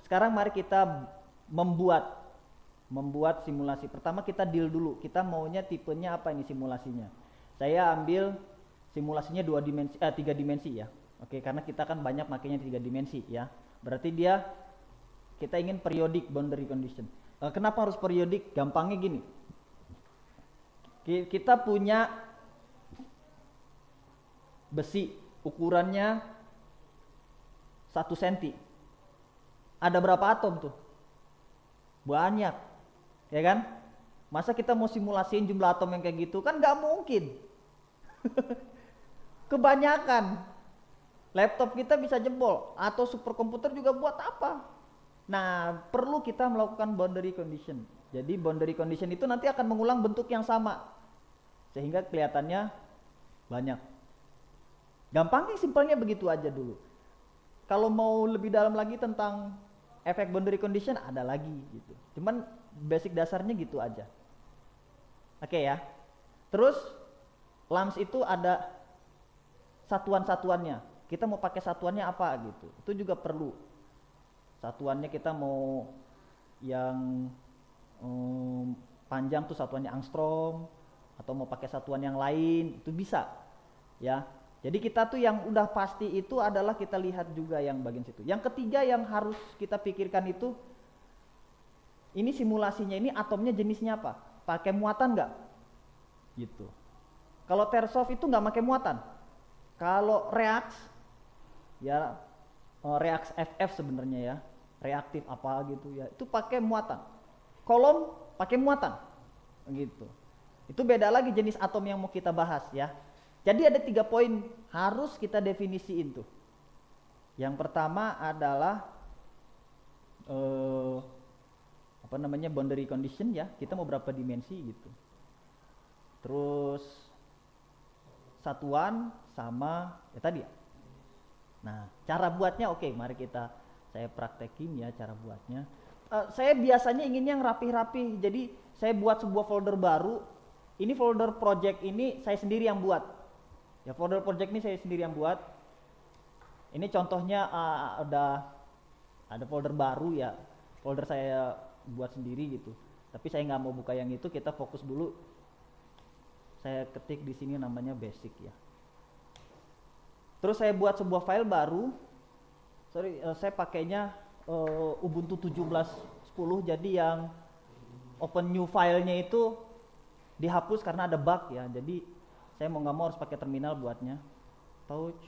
Sekarang mari kita membuat simulasi. Pertama kita deal dulu, kita maunya tipenya apa ini simulasinya. Saya ambil simulasinya 3 dimensi ya. Oke, karena kita kan banyak makanya 3 dimensi ya. Berarti kita ingin periodic boundary condition. Kenapa harus periodik? Gampangnya gini. Kita punya besi ukurannya 1 cm. Ada berapa atom tuh? Banyak. Ya kan? Masa kita mau simulasiin jumlah atom yang kayak gitu? Kan gak mungkin. Kebanyakan. Laptop kita bisa jebol. Atau superkomputer juga buat apa? Nah, perlu kita melakukan boundary condition. Jadi boundary condition itu nanti akan mengulang bentuk yang sama. Sehingga kelihatannya banyak. Gampangnya simpelnya begitu aja dulu. Kalau mau lebih dalam lagi tentang efek boundary condition ada lagi gitu. Cuman basic dasarnya gitu aja. Oke ya. Terus LAMS itu ada satuan-satuannya. Kita mau pakai satuannya apa gitu. Itu juga perlu. Satuannya kita mau yang panjang tuh satuannya angstrom atau mau pakai satuan yang lain itu bisa ya. Jadi kita tuh yang udah pasti itu adalah kita lihat juga yang bagian situ. Yang ketiga yang harus kita pikirkan itu ini simulasinya ini atomnya jenisnya apa? Pakai muatan nggak? Gitu. Kalau Tersov itu nggak pakai muatan. Kalau reaks ya reaks FF sebenarnya ya, reaktif apa gitu ya, itu pakai muatan. Kolom pakai muatan, gitu. Itu beda lagi jenis atom yang mau kita bahas ya. Jadi ada 3 poin harus kita definisiin tuh. Yang pertama adalah boundary condition ya. Kita mau berapa dimensi gitu. Terus satuan sama ya tadi ya. Nah, cara buatnya oke, mari saya praktekin ya cara buatnya. Saya biasanya ingin yang rapi-rapi, jadi saya buat sebuah folder baru. Ini folder project ini saya sendiri yang buat. Ya folder project ini saya sendiri yang buat. Ini contohnya ada folder baru ya, folder saya buat sendiri gitu. Tapi saya nggak mau buka yang itu, kita fokus dulu. Saya ketik di sini namanya basic ya. Terus saya buat sebuah file baru. Saya pakainya Ubuntu 17.10, jadi yang open new filenya itu dihapus karena ada bug ya. Jadi saya mau nggak mau harus pakai terminal buatnya. Touch.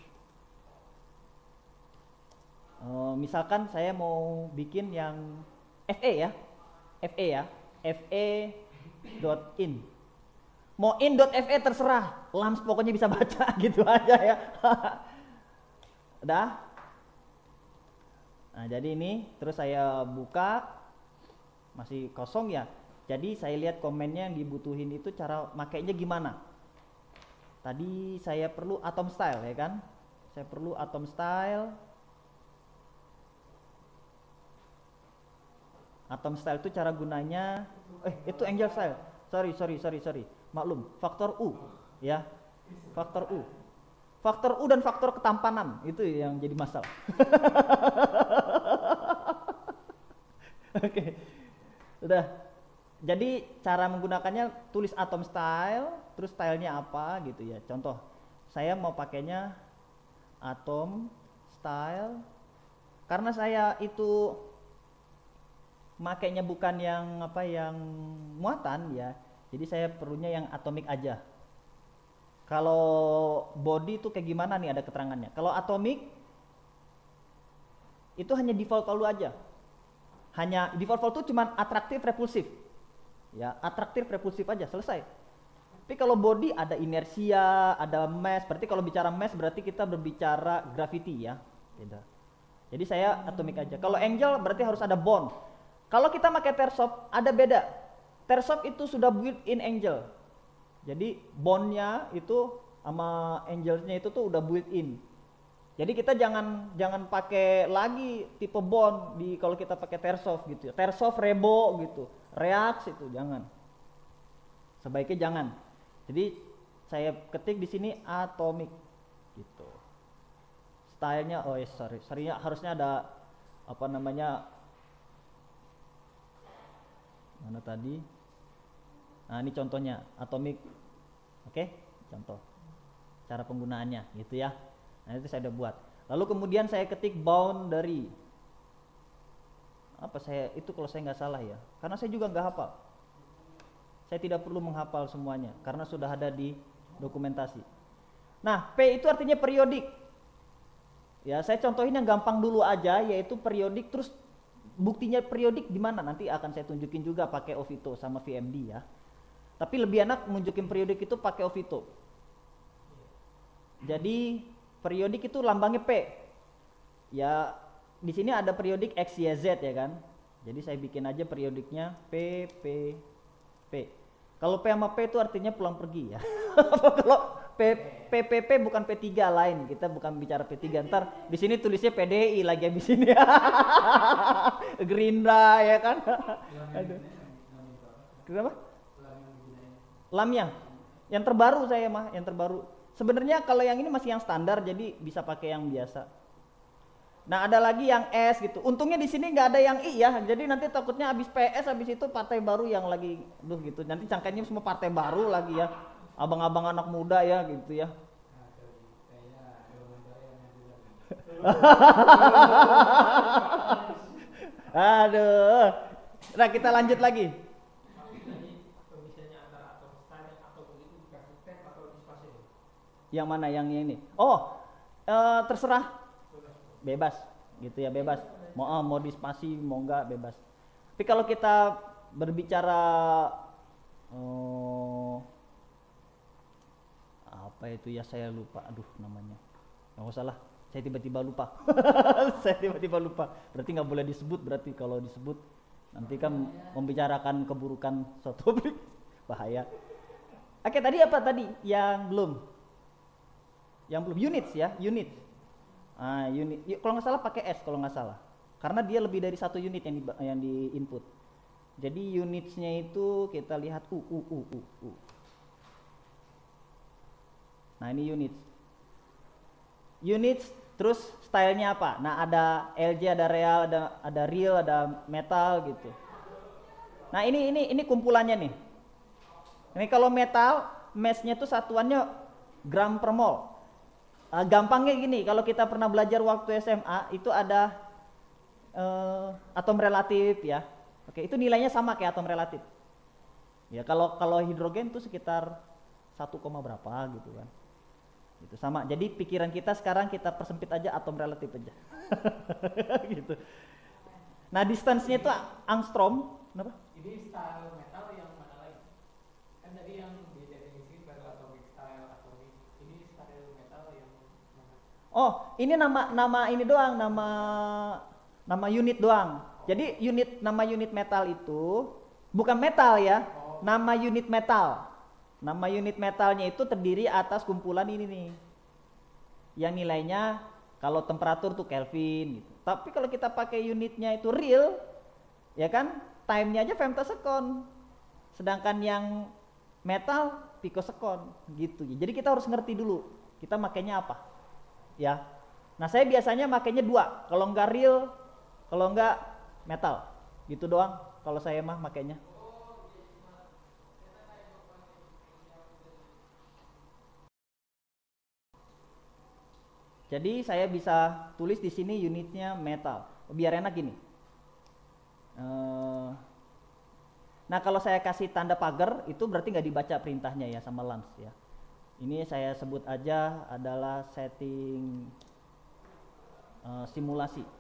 Misalkan saya mau bikin yang FE ya, fe.in. Mau in.fe terserah, LAMS pokoknya bisa baca gitu aja ya. Udah. Nah jadi ini terus saya buka, masih kosong ya. Jadi saya lihat komennya yang dibutuhin itu cara makainya gimana. Tadi saya perlu atom style ya kan. Saya perlu atom style. Atom style itu cara gunanya, itu angel style. Sorry. Maklum, faktor U ya. Faktor U dan faktor ketampanan itu yang jadi masalah. Oke. Udah. Jadi cara menggunakannya tulis atom style, terus stylenya apa gitu ya. Contoh, saya mau pakainya atom style karena saya itu makainya bukan yang muatan ya. Jadi saya perlunya yang atomik aja. Kalau body itu kayak gimana nih ada keterangannya. Kalau atomik itu hanya default value aja. Hanya default value itu cuma atraktif repulsif. Ya, atraktif repulsif aja selesai. Tapi kalau body ada inersia, ada mass. Berarti kalau bicara mass berarti kita berbicara gravity ya. Tidak. Jadi saya atomik aja. Kalau angel berarti harus ada bond. Kalau kita pakai Tersov ada beda. Tersov itu sudah built-in angel. Jadi bondnya itu sama angelsnya itu tuh udah built-in. Jadi kita jangan pakai lagi tipe bond kalau kita pakai Tersov gitu. Tersov rebo gitu, reaks itu jangan. Sebaiknya jangan. Jadi saya ketik di sini atomic gitu. Stylenya sorry-nya harusnya ada Mana tadi? Nah ini contohnya atomic, oke? Contoh cara penggunaannya, gitu ya. Nah itu saya udah buat. Lalu kemudian saya ketik boundary. Apa saya itu kalau saya nggak salah ya? Karena saya juga nggak hafal. Saya tidak perlu menghafal semuanya karena sudah ada di dokumentasi. Nah P itu artinya periodik. Ya saya contohin yang gampang dulu aja, yaitu periodik. Terus buktinya periodik di mana? Nanti akan saya tunjukin juga pakai Ovito sama VMD ya. Tapi lebih enak nunjukin periodik itu pakai Ovito. Jadi periodik itu lambangnya P. Ya di sini ada periodik X, Y, Z ya kan. Jadi saya bikin aja periodiknya P, P, P. Kalau P sama P itu artinya pulang pergi ya. Kalau PPP bukan P3 lain, kita bukan bicara P3. Ntar di sini tulisnya PDI lagi habis ini. Gerindra ya kan. Aduh. Kenapa? Lamnya. Yang terbaru saya mah, yang terbaru. Sebenarnya kalau yang ini masih yang standar, jadi bisa pakai yang biasa. Nah ada lagi yang S gitu. Untungnya di sini nggak ada yang I ya. Jadi nanti takutnya habis PS, habis itu partai baru yang lagi, gitu. Nanti cangkainya semua partai baru lagi ya. Abang-abang anak muda ya gitu ya. Aduh. Nah kita lanjut lagi. Yang mana yang ini? Oh, terserah, bebas, gitu ya, bebas. Mau di spasi, mau enggak, bebas. Tapi kalau kita berbicara apa itu ya, saya lupa, aduh namanya. Nggak usah lah, saya tiba-tiba lupa. Saya tiba-tiba lupa. Berarti nggak boleh disebut, berarti kalau disebut nanti kan membicarakan keburukan suatu objek, bahaya. Oke, tadi apa tadi? Yang belum units ya, unit. Unit. Kalau nggak salah pakai S kalau nggak salah. Karena dia lebih dari satu unit yang di input. Jadi unitsnya itu kita lihat U. Nah ini units. Units terus stylenya apa? Nah ada LJ, ada real, ada real, ada metal gitu. Nah ini kumpulannya nih. Ini kalau metal, mass-nya tuh satuannya gram per mol. Gampangnya gini, kalau kita pernah belajar waktu SMA itu ada atom relatif ya. Oke, itu nilainya sama kayak atom relatif. Ya kalau hidrogen tuh sekitar 1, berapa gitu kan. Itu sama. Jadi pikiran kita sekarang kita persempit aja atom relatif aja. Gitu. Nah, distance-nya itu angstrom, kenapa? Ini style metal yang mana lagi? Kan tadi yang di definisi ferroatomic style atomic. Ini style metal yang mana? Oh, ini nama ini doang, nama unit doang. Jadi nama unit metal itu bukan metal ya. Nama unit metal. Nama unit metalnya itu terdiri atas kumpulan ini nih. Yang nilainya kalau temperatur tuh Kelvin gitu. Tapi kalau kita pakai unitnya itu real, ya kan? Time-nya aja femtosecond. Sedangkan yang metal picosekon gitu. Jadi kita harus ngerti dulu kita makainya apa. Ya. Nah, saya biasanya makainya 2. Kalau enggak real, kalau enggak metal. Gitu doang kalau saya mah makainya. Jadi saya bisa tulis di sini unitnya metal. Biar enak gini. Nah kalau saya kasih tanda pagar itu berarti nggak dibaca perintahnya ya sama Lans ya. Ini saya sebut aja adalah setting simulasi.